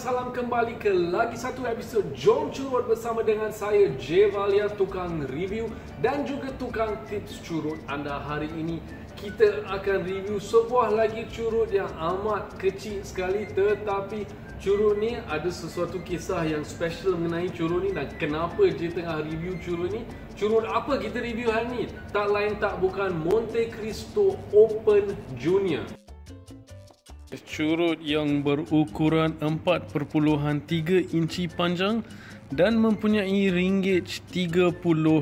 salam kembali ke lagi satu episod Jom Curut bersama dengan saya J Valia, tukang review dan juga tukang tips curut anda. Hari ini kita akan review sebuah lagi curut yang amat kecil sekali, tetapi curut ni ada sesuatu kisah yang special mengenai curut ni. Dan kenapa J tengah review curut ni? Curut apa kita review hari ni? Tak lain tak bukan Monte Cristo Open Junior. Curut yang berukuran 4.3 inci panjang dan mempunyai ringgit 38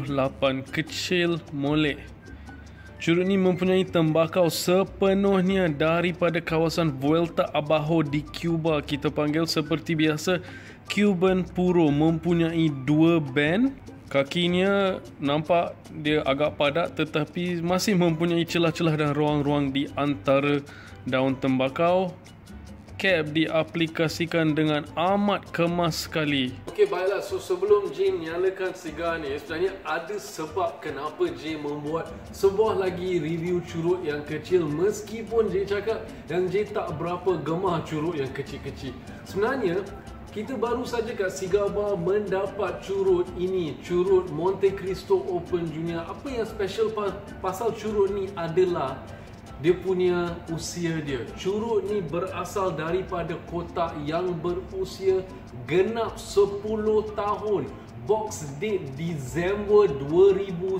kecil molek. Curut ini mempunyai tembakau sepenuhnya daripada kawasan Vuelta Abajo di Cuba. Kita panggil seperti biasa Cuban Puro. Mempunyai 2 band. Kakinya nampak dia agak padat tetapi masih mempunyai celah-celah dan ruang-ruang di antara daun tembakau. Cap diaplikasikan dengan amat kemas sekali. Okey, baiklah. So sebelum J nyalakan sigar ni, sebenarnya ada sebab kenapa J membuat sebuah lagi review curut yang kecil. Meskipun J cakap yang J tak berapa gemar curut yang kecil-kecil. Sebenarnya kita baru saja kat Cigar Bar mendapat curut ini, curut Monte Cristo Open Junior. Apa yang special pasal curut ni adalah dia punya usia dia. Curut ni berasal daripada kotak yang berusia genap 10 tahun. Box date Disember 2010.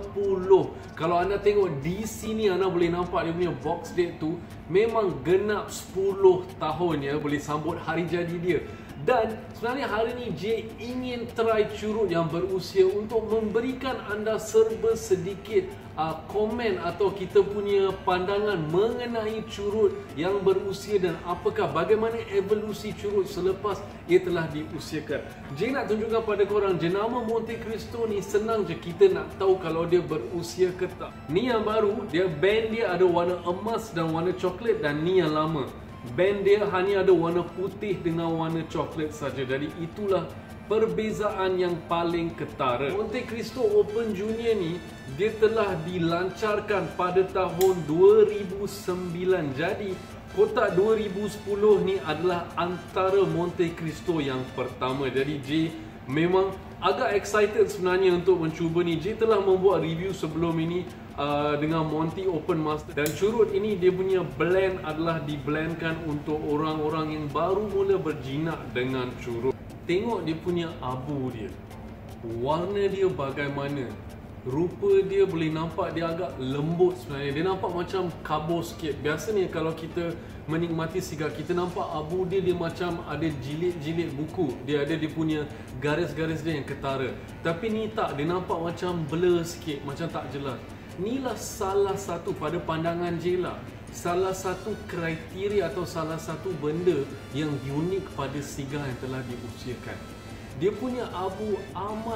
Kalau anda tengok di sini, anda boleh nampak dia punya box date tu memang genap 10 tahun ya, boleh sambut hari jadi dia. Dan sebenarnya hari ni J ingin try curut yang berusia untuk memberikan anda serba sedikit komen atau kita punya pandangan mengenai curut yang berusia dan bagaimana evolusi curut selepas ia telah diusiakan. J nak tunjukkan pada korang, jenama Monte Cristo ni senang je kita nak tahu kalau dia berusia ke tak. Ni yang baru, dia band dia ada warna emas dan warna coklat, dan ni yang lama. Band dia hanya ada warna putih dengan warna coklat saja. Jadi itulah perbezaan yang paling ketara. Monte Cristo Open Junior ni dia telah dilancarkan pada tahun 2009. Jadi kotak 2010 ni adalah antara Monte Cristo yang pertama. Jadi J memang agak excited sebenarnya untuk mencuba ni. J telah membuat review sebelum ini dengan Monty Open Master, dan curut ini dia punya blend adalah diblendkan untuk orang-orang yang baru mula berjinak dengan curut. Tengok dia punya abu dia, warna dia bagaimana, rupa dia boleh nampak dia agak lembut sebenarnya. Dia nampak macam karbon sikit. Biasanya kalau kita menikmati sigar, kita nampak abu dia macam ada jilid-jilid buku. Dia ada dia punya garis-garis dia yang ketara. Tapi ni tak, dia nampak macam blur sikit, macam tak jelas. Inilah salah satu, pada pandangan J lah, salah satu kriteria atau salah satu benda yang unik pada sigar yang telah diusiakan. Dia punya abu amat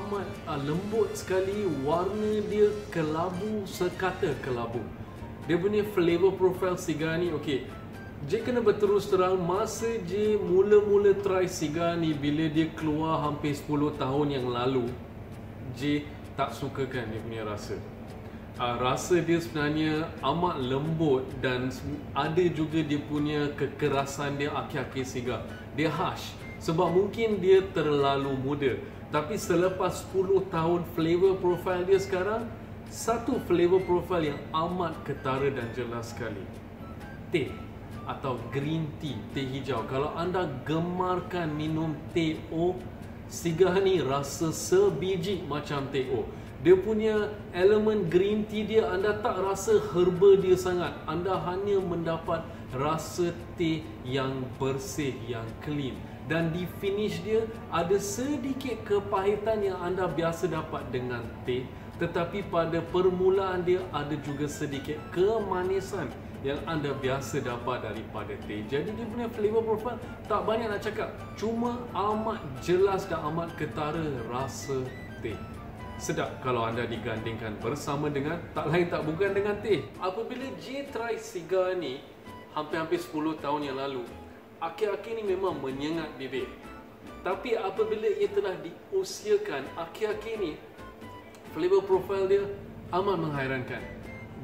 lembut sekali. Warna dia kelabu, sekata kelabu. Dia punya flavor profile sigar ni, okey, J kena berterus terang, masa J mula-mula try sigar ni bila dia keluar hampir 10 tahun yang lalu, J tak sukakan dia punya rasa. Rasa dia sebenarnya amat lembut dan ada juga dia punya kekerasan dia akhir-akhir sigar. Dia harsh sebab mungkin dia terlalu muda. Tapi selepas 10 tahun, flavor profile dia sekarang satu flavor profile yang amat ketara dan jelas sekali. Teh atau green tea, teh hijau. Kalau anda gemarkan minum teh O, sigar ni rasa sebiji macam teh O. Dia punya elemen green tea dia, anda tak rasa herba dia sangat. Anda hanya mendapat rasa teh yang bersih, yang clean. Dan di finish dia ada sedikit kepahitan yang anda biasa dapat dengan teh, tetapi pada permulaan dia ada juga sedikit kemanisan yang anda biasa dapat daripada teh. Jadi dia punya flavor profile tak banyak nak cakap, cuma amat jelas dan amat ketara rasa teh. Sedap kalau anda digandingkan bersama dengan tak lain tak bukan dengan teh. Apabila J try sigar ni hampir-hampir 10 tahun yang lalu, akhir-akhir ni memang menyengat bibir. Tapi apabila ia telah diusiakan, akhir-akhir ni flavor profile dia amat menghairankan.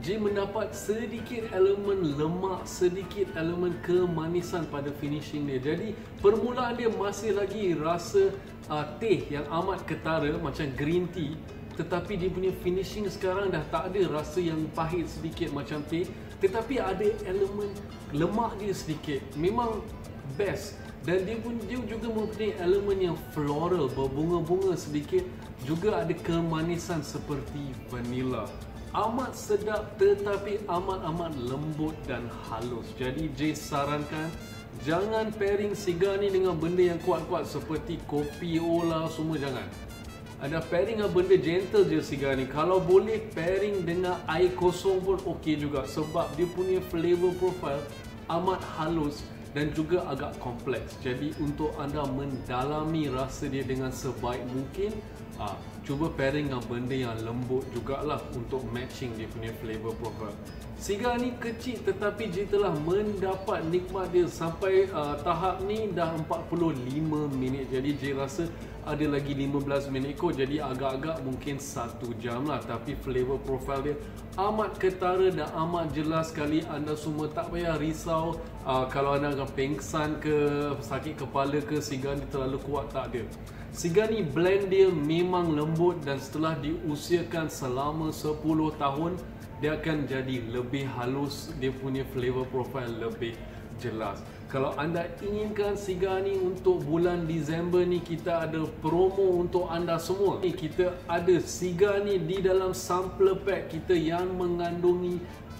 J mendapat sedikit elemen lemak, sedikit elemen kemanisan pada finishing dia. Jadi permulaan dia masih lagi rasa teh yang amat ketara macam green tea, tetapi dia punya finishing sekarang dah tak ada rasa yang pahit sedikit macam teh, tetapi ada elemen lemak dia sedikit. Memang best. Dan dia juga mempunyai elemen yang floral, berbunga-bunga sedikit, juga ada kemanisan seperti vanilla. Amat sedap tetapi amat lembut dan halus. Jadi J sarankan jangan pairing cigar ni dengan benda yang kuat-kuat seperti kopi, olah, semua jangan. Ada pairing dengan benda gentle je cigar ni. Kalau boleh pairing dengan air kosong pun okey juga, sebab dia punya flavor profile amat halus dan juga agak kompleks. Jadi untuk anda mendalami rasa dia dengan sebaik mungkin, cuba pairing dengan benda yang lembut jugalah untuk matching dia punya flavor profile. Cigar ni kecil tetapi dia telah mendapat nikmat dia sampai tahap ni dah 45 minit. Jadi J rasa ada lagi 15 minit kot, jadi agak-agak mungkin 1 jam lah. Tapi flavor profile dia amat ketara dan amat jelas sekali. Anda semua tak payah risau kalau anda akan pengsan ke, sakit kepala ke, cigar ni terlalu kuat, tak ada. Cigar ni blend dia memang lembut dan setelah diusiakan selama 10 tahun, dia akan jadi lebih halus, dia punya flavor profile lebih jelas. Kalau anda inginkan cigar ni untuk bulan Disember ni, kita ada promo untuk anda semua. Kita ada cigar ni di dalam sampler pack kita yang mengandungi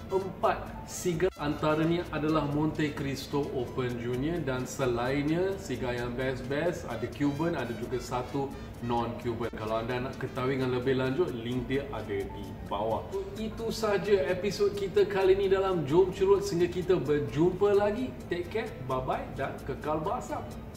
4 cigar. Antaranya adalah Monte Cristo Open Junior, dan selainnya cigar yang best-best ada Cuban, ada juga satu non-Cuban. Kalau anda nak ketahui dengan lebih lanjut, link dia ada di bawah. Itu saja episod kita kali ini dalam Jom Curut. Sehingga kita berjumpa lagi. Take care, bye-bye dan kekal bersama.